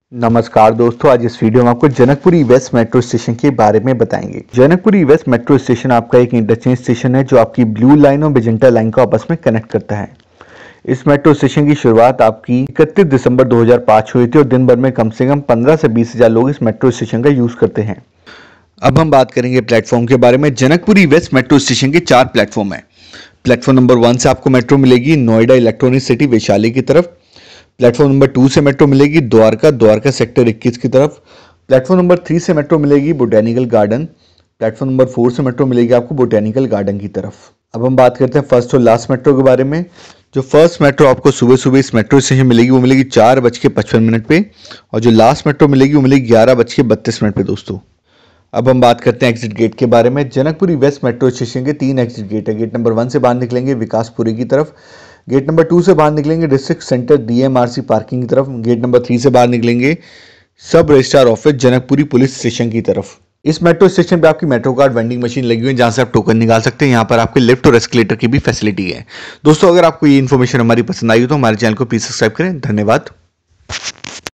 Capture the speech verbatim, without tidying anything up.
नमस्कार दोस्तों, आज इस वीडियो में आपको जनकपुरी वेस्ट मेट्रो स्टेशन के बारे में बताएंगे। जनकपुरी वेस्ट मेट्रो स्टेशन आपका एक इंटरचेंज स्टेशन है जो आपकी ब्लू लाइन और मेजेंटा लाइन को आपस में कनेक्ट करता है। इस मेट्रो स्टेशन की शुरुआत आपकी इकतीस दिसंबर दो हज़ार पाँच हुई थी और दिन भर में कम से कम पंद्रह से बीस हजार लोग इस मेट्रो स्टेशन का यूज करते हैं। अब हम बात करेंगे प्लेटफॉर्म के बारे में। जनकपुरी वेस्ट मेट्रो स्टेशन के चार प्लेटफॉर्म है। प्लेटफॉर्म नंबर वन से आपको मेट्रो मिलेगी नोएडा इलेक्ट्रॉनिक सिटी वैशाली की तरफ। प्लेटफॉर्म नंबर टू से मेट्रो मिलेगी द्वारका द्वारका सेक्टर इक्कीस की तरफ। प्लेटफॉर्म नंबर थ्री से मेट्रो मिलेगी botanical garden. Platform number four से मेट्रो मिलेगी आपको बोटेनिकल गार्डन की तरफ। अब हम बात करते हैं फर्स्ट और लास्ट मेट्रो के बारे में। जो फर्स्ट मेट्रो आपको सुबह सुबह इस मेट्रो स्टेशन मिलेगी वो मिलेगी चार बज के पचपन मिनट पे और जो लास्ट मेट्रो मिलेगी वो मिलेगी ग्यारह बज के बत्तीस मिनट पे दोस्तों। अब हम बात करते हैं एग्जिट गेट के बारे में। जनकपुरी वेस्ट मेट्रो स्टेशन के तीन एग्जिट गेट है। गेट नंबर वन से बाहर निकलेंगे विकासपुरी की तरफ। गेट नंबर टू से बाहर निकलेंगे डिस्ट्रिक्ट सेंटर डीएमआरसी पार्किंग की तरफ। गेट नंबर थ्री से बाहर निकलेंगे सब registrar office Janakpuri police station की तरफ। इस मेट्रो स्टेशन पे आपकी मेट्रो कार्ड वेंडिंग मशीन लगी हुई है जहां से आप टोकन निकाल सकते हैं। यहाँ पर आपके लिफ्ट और एस्केलेटर की भी फैसिलिटी है। दोस्तों, अगर आपको ये इन्फॉर्मेशन हमारी पसंद आई हो तो हमारे चैनल को प्लीज सब्सक्राइब करें। धन्यवाद।